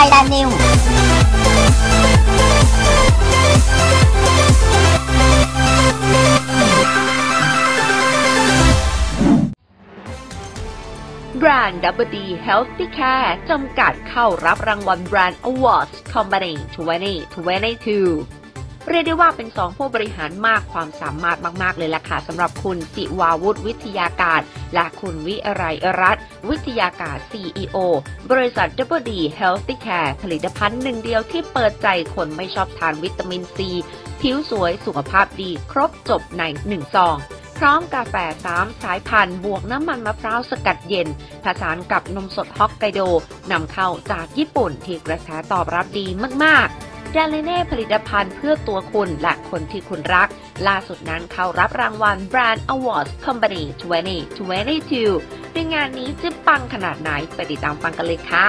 Thailand Newsแบรนด์ Double D Healthy Care จำกัดเข้ารับรางวัล Brand Awards Company 2022 เรียกได้ว่าเป็น2ผู้บริหารมากความสามารถมากๆเลยล่ะค่ะสำหรับคุณจิวาวุฒิวิทยาการและคุณวิไรรัตน์วิทยาการ CEO บริษัท Double D Healthy Care ผลิตภัณฑ์หนึ่งเดียวที่เปิดใจคนไม่ชอบทานวิตามินซีผิวสวยสุขภาพดีครบจบใน1ซองพร้อมกาแฟ3สายพันธุ์บวกน้ำมันมะพร้าวสกัดเย็นผสานกับนมสดฮอกไกโดนำเข้าจากญี่ปุ่นที่กระแสตอบรับดีมากๆดาเลเน่ผลิตภัณฑ์เพื่อตัวคุณและคนที่คุณรักล่าสุดนั้นเข้ารับรางวัล Brand Awards Company 2022 ในงานนี้จะปังขนาดไหนไปติดตามฟังกันเลยค่ะ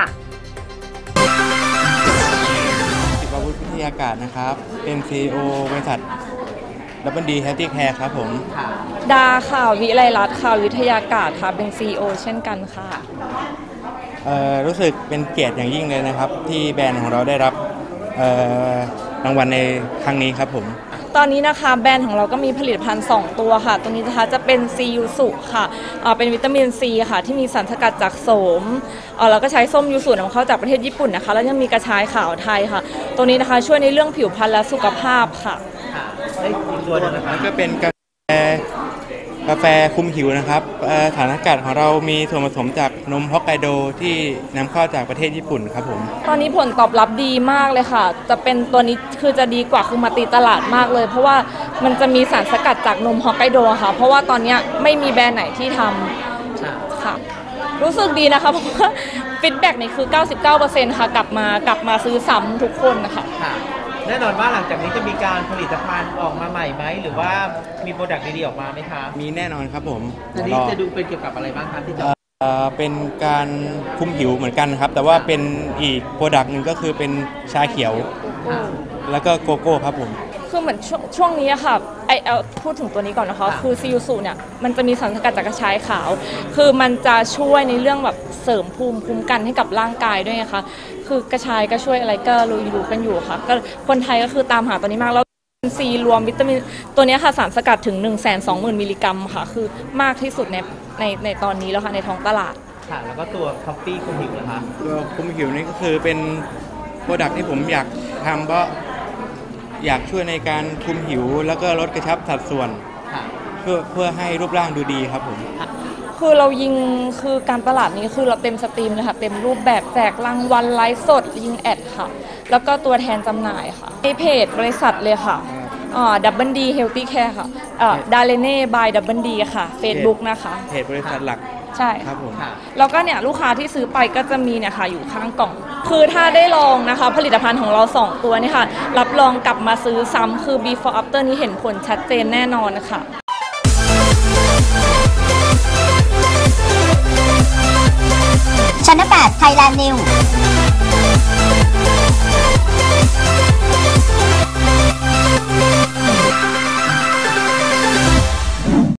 จิวาวุฒิวิทยาการนะครับเป็น CEO บริษัทDouble D Healthy Care ครับผมดาค่ะวิไลรัตน์ค่ะวิทยาการค่ะเป็น CEO เช่นกันค่ะรู้สึกเป็นเกียรติอย่างยิ่งเลยนะครับที่แบรนด์ของเราได้รับรางวัลในครั้งนี้ครับผมตอนนี้นะคะแบรนด์ของเราก็มีผลิตภัณฑ์2ตัวค่ะตัวนี้นะคะจะเป็นซียูสุค่ะเป็นวิตามินซีค่ะที่มีสารสกัดจากโสมเราก็ใช้ส้มยูสุนำเข้าจากประเทศญี่ปุ่นนะคะแล้วยังมีกระชายขาวไทยค่ะตัวนี้นะคะช่วยในเรื่องผิวพรรณและสุขภาพค่ะตัวนึงนะครับก็เป็นกาแฟคุมหิวนะครับสารสกัดของเรามีส่วนผสมจากนมฮอกไกโดที่นำเข้าจากประเทศญี่ปุ่นครับผมตอนนี้ผลตอบรับดีมากเลยค่ะจะเป็นตัวนี้คือจะดีกว่าคือมาตีตลาดมากเลยเพราะว่ามันจะมีสารสกัดจากนมฮอกไกโดค่ะเพราะว่าตอนนี้ไม่มีแบรนด์ไหนที่ทำค่ะรู้สึกดีนะคะเพราะว่าฟีดแบ็กนี่คือ 99% ค่ะกลับมาซื้อซ้ำทุกคนนะคะแน่นอนว่าหลังจากนี้จะมีการผลิตภัณฑ์ออกมาใหม่ไหมหรือว่ามีโปรดักต์ดีๆออกมาไหมคะมีแน่นอนครับผมอันนี้จะดูเป็นเกี่ยวกับอะไรบ้างครับที่จะเป็นการคุมผิวเหมือนกันครับแต่ว่าเป็นอีกโปรดักต์หนึ่งก็คือเป็นชาเขียวแล้วก็โกโก้ครับผมคือเหมือนช่วงนี้ค่ะพูดถึงตัวนี้ก่อนนะคะคือซียูสุเนี่ยมันจะมีสารสกัดจากกระชายขาวคือมันจะช่วยในเรื่องแบบเสริมภูมิคุ้มกันให้กับร่างกายด้วยนะคะคือกระชายก็ช่วยอะไรก็รู้กันอยู่ค่ะก็คนไทยก็คือตามหาตัวนี้มากแล้วซีรวมวิตามินตัวนี้ค่ะสารสกัดถึง 120,000 มิลลิกรัมค่ะคือมากที่สุดในตอนนี้แล้วค่ะในท้องตลาดค่ะแล้วก็ตัวคอฟฟี่คุมผิวนะคะตัวคุมผิวนี่ก็คือเป็นโปรดักต์ที่ผมอยากทำเพราะอยากช่วยในการคุมผิวแล้วก็ลดกระชับสัดส่วนเพื่อให้รูปร่างดูดีครับผมคือเรายิงคือการตลาดนี้คือเราเต็มสตรีมเลยค่ะเต็มรูปแบบแจกรางวัลไลฟ์สดยิงแอดค่ะแล้วก็ตัวแทนจำหน่ายค่ะในเพจบริษัทเลยค่ะDouble D Healthy Care ค่ะดาเลเน่ by Double D ค่ะ Facebook นะคะเพจบริษัทหลักใช่ครับผมแล้วก็เนี่ยลูกค้าที่ซื้อไปก็จะมีเนี่ยค่ะอยู่ข้างกล่องคือถ้าได้ลองนะคะผลิตภัณฑ์ของเรา2ตัวนี่ค่ะรับรองกลับมาซื้อซ้ำคือ before after นี้เห็นผลชัดเจนแน่นอนนะคะ Channel 8 Thailand News